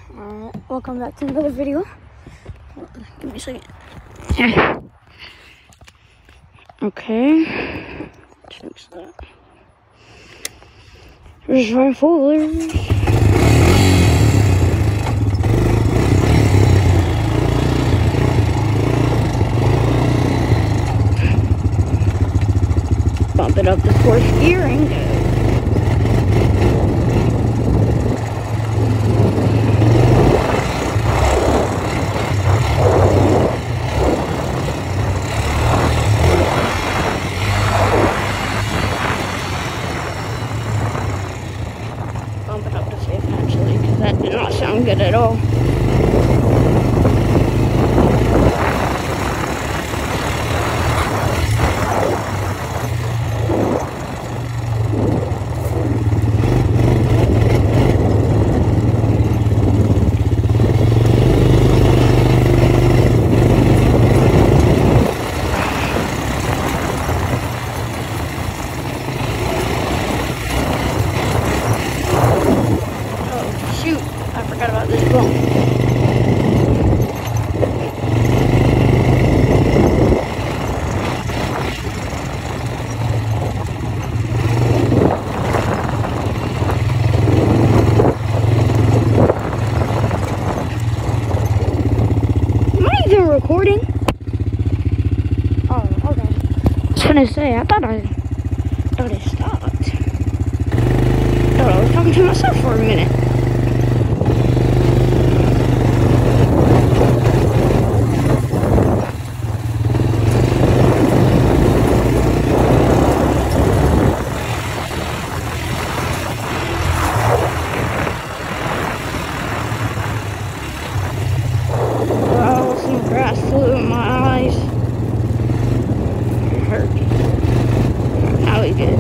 Alright, welcome back to another video. Give me a second. Okay. Fix that. Just right forward. Bump it up to fourth gearing. Bump it up to fifth actually, because that did not sound good at all. Shoot, I forgot about this bump. Am I even recording? Oh, okay. I was gonna say, I thought it stopped. I thought I was talking to myself for a minute. Well, some grass flew in my eyes. It hurt me. Now he did.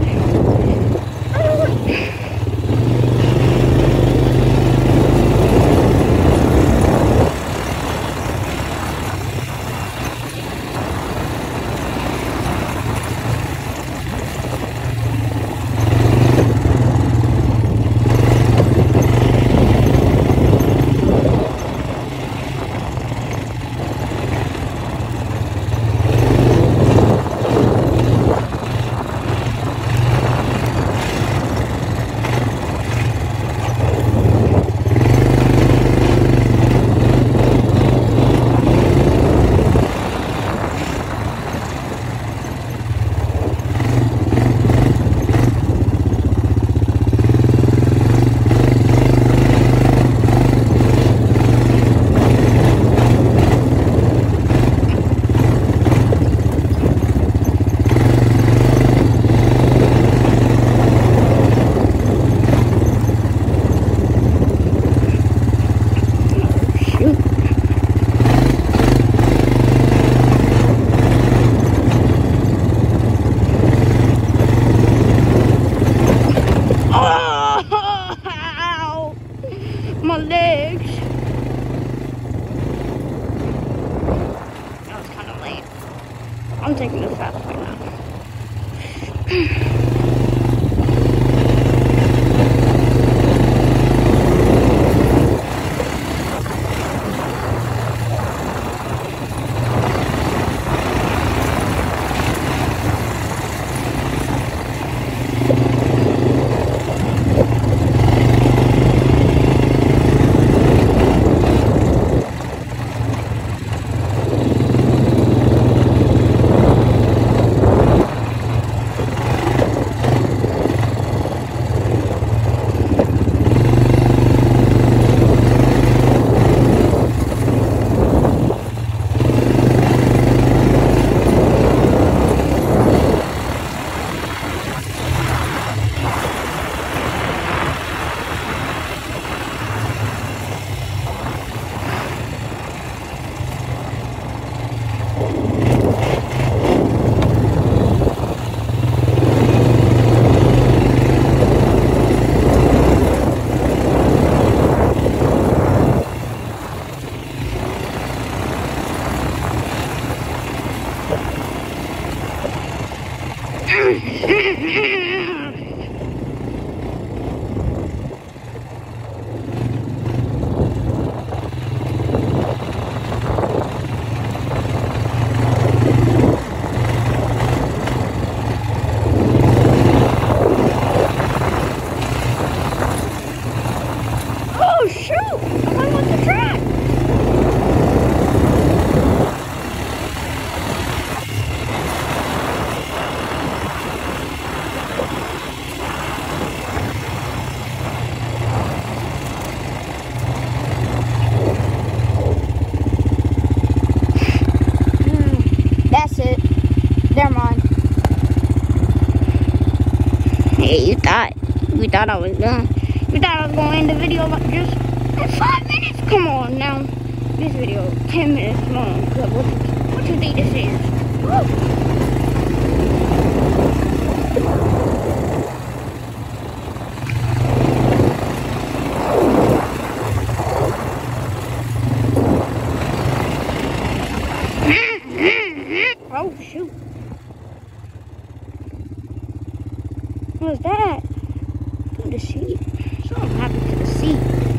My legs. That was kind of late. I'm taking this fast way now. Oh shoot! I went with the track. That's it. They're mine. Hey, you thought I was done. You thought I was going to end the video like just in 5 minutes? Come on now. This video is 10 minutes long. What you think this is? Woo. Oh shoot. What was that? To the seat. Something happened to the seat.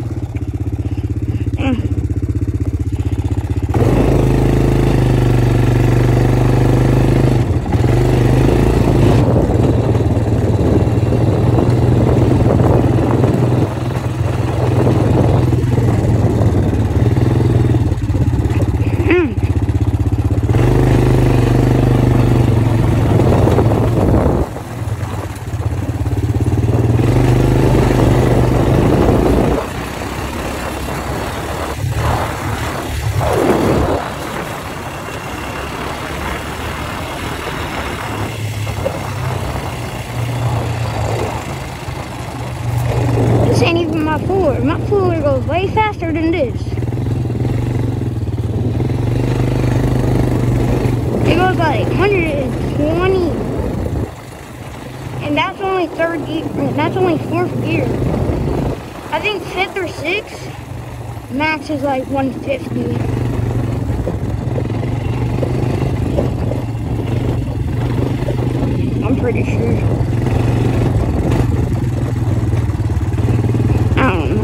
This ain't even my four. My four goes way faster than this. It goes like 120. And that's only third gear. That's only fourth gear. I think fifth or sixth, max is like 150. I'm pretty sure. I don't know.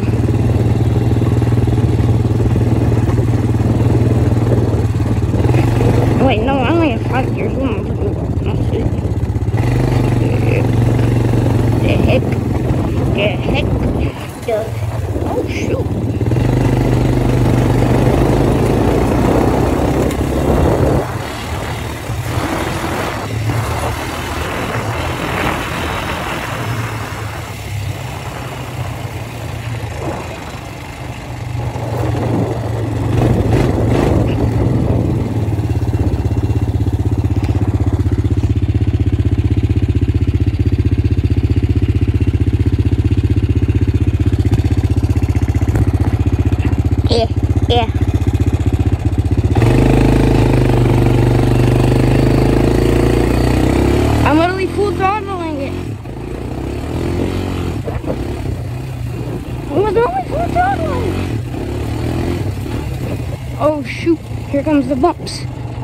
Wait, no, I only have 5 years. What am I talking about? Not 6. The heck? Oh, shoot. Yeah. I'm literally full throttling it. I was only full throttling. Oh shoot, here comes the bumps.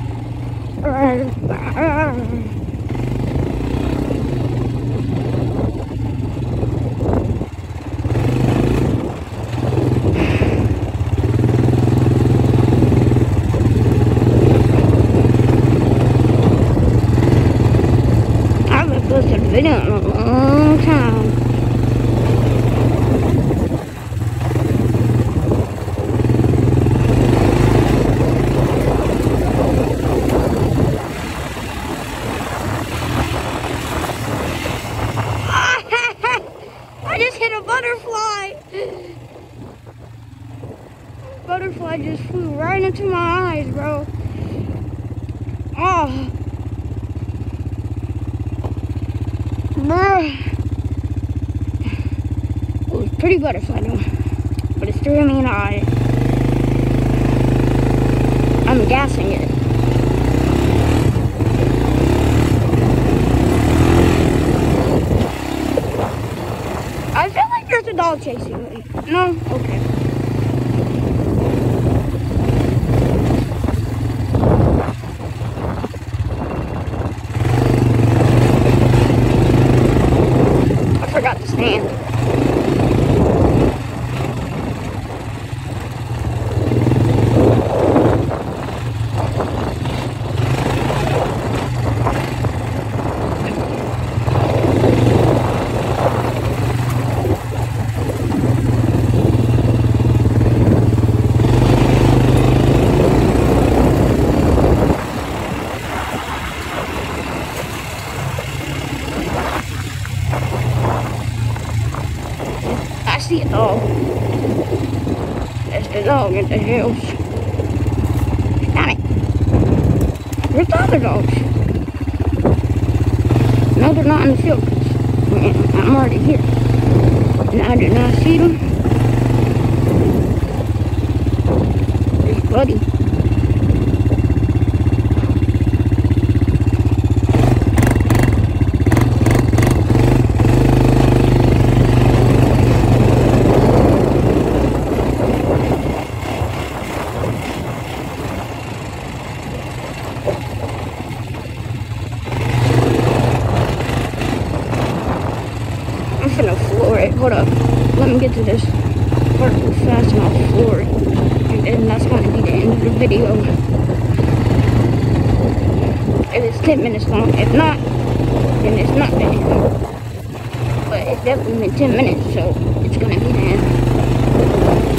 Video in a long time. I just hit a butterfly. Butterfly just flew right into my eyes, bro. Oh. It was pretty butterfly though, but it's threw me in the eye. I'm gassing it. I feel like there's a dog chasing me. No? Okay. I forgot to stand. the dog at the house. Damn it. Where's the other dogs? No, they're not in the field. I'm already here. And I do not see them. There's Buddy. I'm finna floor it. Hold up. Let me get to this part real fast and I'll floor it. And then that's gonna be the end of the video. If it's 10 minutes long. If not, then it's not that long. But it's definitely been 10 minutes, so it's gonna be the end.